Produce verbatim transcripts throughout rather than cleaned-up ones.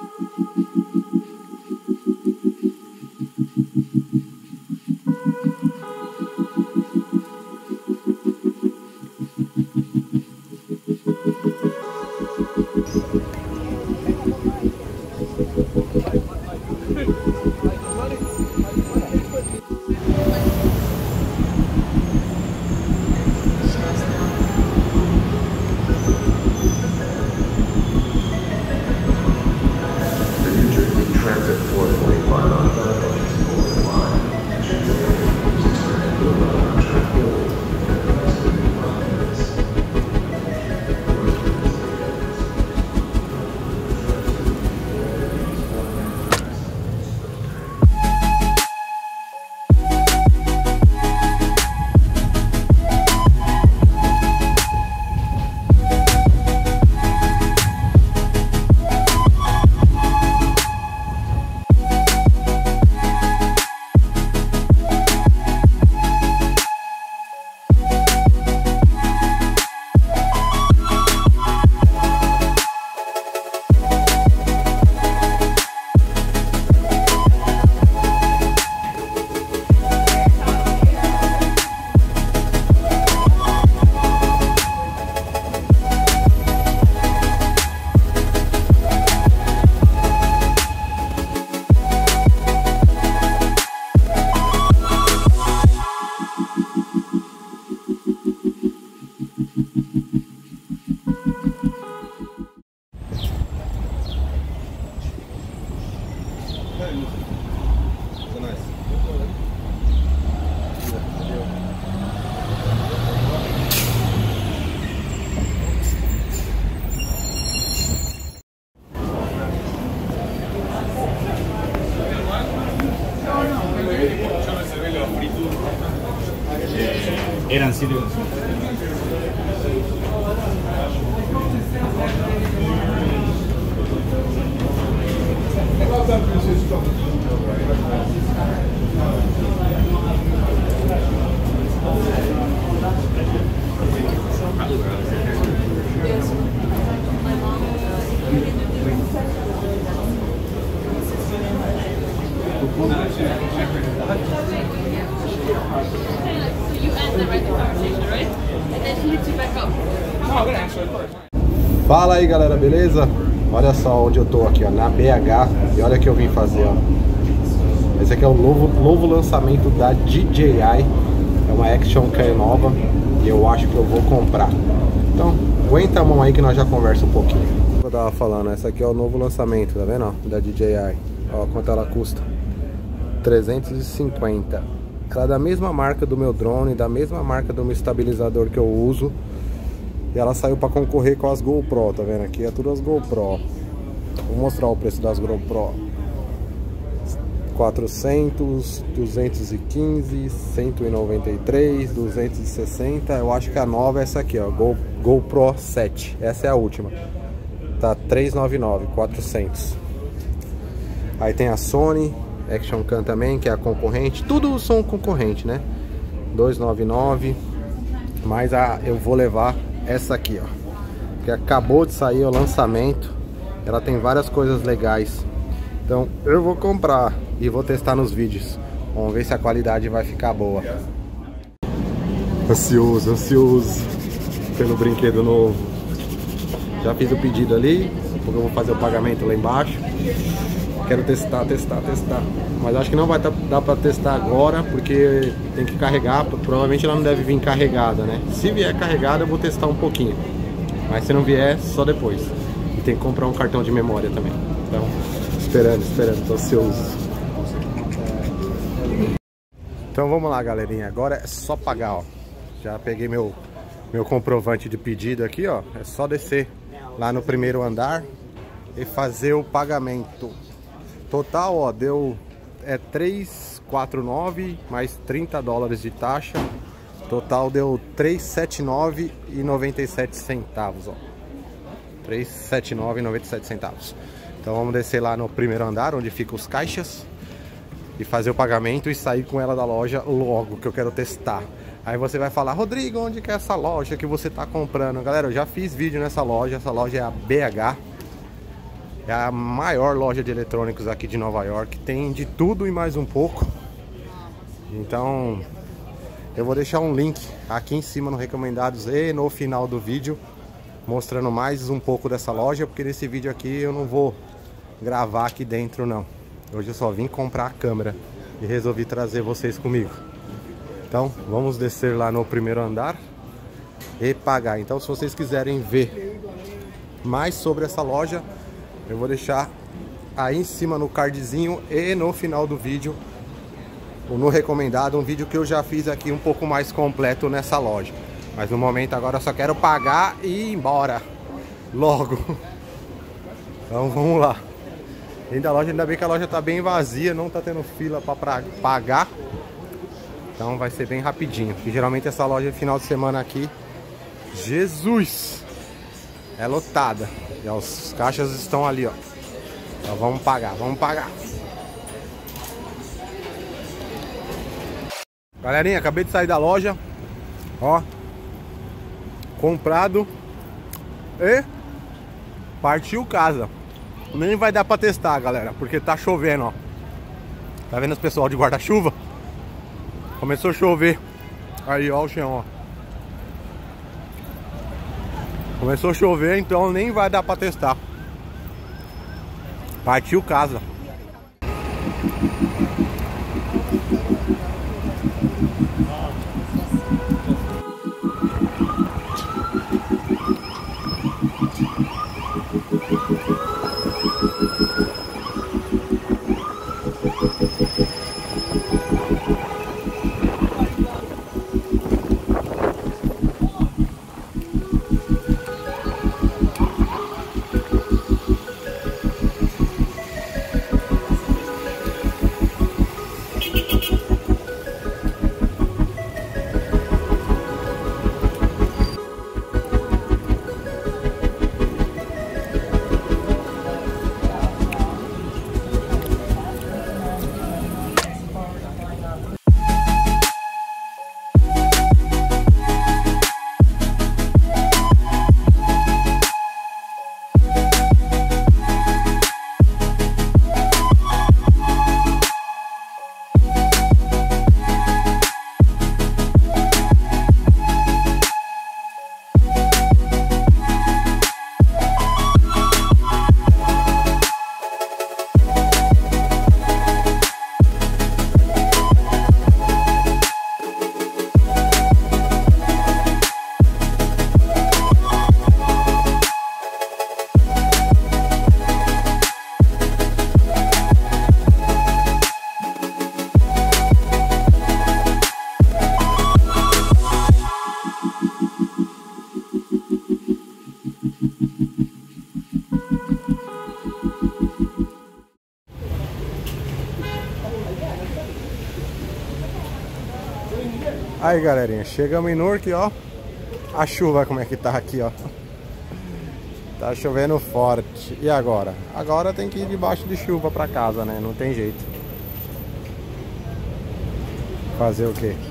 Eran siete. Fala aí galera, beleza? Olha só onde eu tô aqui, ó, na B H. E olha o que eu vim fazer, ó. Esse aqui é o novo, novo lançamento da D J I. É uma Action Cam nova e eu acho que eu vou comprar. Então, aguenta a mão aí que nós já conversa um pouquinho. Eu tava falando, essa aqui é o novo lançamento, tá vendo? Ó, da D J I. Ó, quanto ela custa? trezentos e cinquenta. Ela é da mesma marca do meu drone, da mesma marca do meu estabilizador que eu uso. E ela saiu para concorrer com as GoPro, tá vendo? Aqui é tudo as GoPro. Vou mostrar o preço das GoPro. quatrocentos, duzentos e quinze, cento e noventa e três, duzentos e sessenta. Eu acho que a nova é essa aqui, ó, Go, GoPro sete. Essa é a última. Tá trezentos e noventa e nove, quatrocentos. Aí tem a Sony Action Cam também, que é a concorrente. Tudo são concorrente, né? duzentos e noventa e nove. Mas a, eu vou levar essa aqui, ó, que acabou de sair o lançamento. Ela tem várias coisas legais. Então eu vou comprar e vou testar nos vídeos. Vamos ver se a qualidade vai ficar boa. Ansioso, ansioso pelo brinquedo novo. Já fiz o pedido ali, porque eu vou fazer o pagamento lá embaixo. Quero testar, testar, testar. Mas acho que não vai dar pra testar agora, porque tem que carregar. Provavelmente ela não deve vir carregada, né? Se vier carregada eu vou testar um pouquinho. Mas se não vier, só depois. E tem que comprar um cartão de memória também. Então, esperando, esperando, tô ansioso. Então vamos lá, galerinha. Agora é só pagar, ó. Já peguei meu, meu comprovante de pedido aqui, ó. É só descer lá no primeiro andar e fazer o pagamento. Total, ó, deu é trezentos e quarenta e nove mais trinta dólares de taxa. Total deu trezentos e setenta e nove e noventa e sete centavos, ó. trezentos e setenta e nove e noventa e sete centavos. Então vamos descer lá no primeiro andar, onde ficam os caixas, e fazer o pagamento e sair com ela da loja logo, que eu quero testar. Aí você vai falar: Rodrigo, onde que é essa loja que você tá comprando? Galera, eu já fiz vídeo nessa loja. Essa loja é a B H. É a maior loja de eletrônicos aqui de Nova York. Tem de tudo e mais um pouco. Então eu vou deixar um link aqui em cima no recomendados e no final do vídeo, mostrando mais um pouco dessa loja, porque nesse vídeo aqui eu não vou gravar aqui dentro não. Hoje eu só vim comprar a câmera e resolvi trazer vocês comigo. Então vamos descer lá no primeiro andar e pagar. Então se vocês quiserem ver mais sobre essa loja, eu vou deixar aí em cima no cardzinho e no final do vídeo, ou no recomendado, um vídeo que eu já fiz aqui um pouco mais completo nessa loja. Mas no momento agora eu só quero pagar e ir embora logo. Então vamos lá. Ainda a loja, ainda bem que a loja tá bem vazia, não tá tendo fila para pagar. Então vai ser bem rapidinho. E geralmente essa loja de final de semana aqui, Jesus, é lotada. E ó, os caixas estão ali, ó. Então vamos pagar, vamos pagar. Galerinha, acabei de sair da loja. Ó, comprado e partiu casa. Nem vai dar pra testar, galera, porque tá chovendo, ó. Tá vendo os pessoal de guarda-chuva? Começou a chover. Aí, ó o chão, ó. Começou a chover, então nem vai dar pra testar. Partiu casa. Aí, galerinha, chegamos em Newark, ó. A chuva como é que tá aqui, ó. Tá chovendo forte. E agora? Agora tem que ir debaixo de chuva pra casa, né? Não tem jeito. Fazer o quê?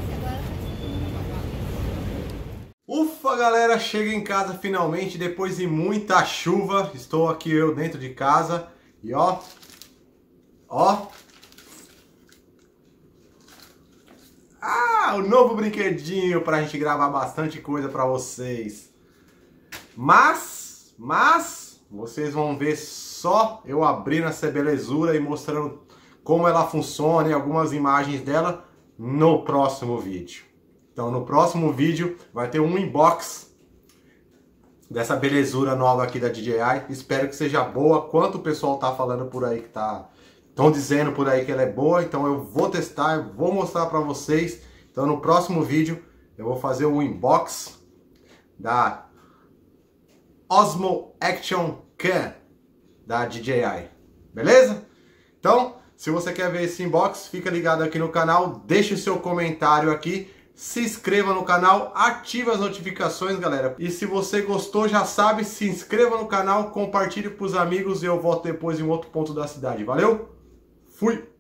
Ufa, galera, cheguei em casa finalmente depois de muita chuva. Estou aqui eu dentro de casa e ó, ó. Ah, o novo brinquedinho pra gente gravar bastante coisa pra vocês. Mas, mas, vocês vão ver só eu abrindo essa belezura e mostrando como ela funciona e algumas imagens dela no próximo vídeo. Então no próximo vídeo vai ter um unbox dessa belezura nova aqui da D J I. Espero que seja boa, quanto o pessoal tá falando por aí que tá... Estão dizendo por aí que ela é boa, então eu vou testar, eu vou mostrar para vocês. Então no próximo vídeo eu vou fazer o unbox da Osmo Action Cam da D J I, beleza? Então, se você quer ver esse unbox, fica ligado aqui no canal, deixe o seu comentário aqui, se inscreva no canal, ative as notificações, galera. E se você gostou, já sabe, se inscreva no canal, compartilhe para os amigos e eu volto depois em outro ponto da cidade. Valeu? Fui!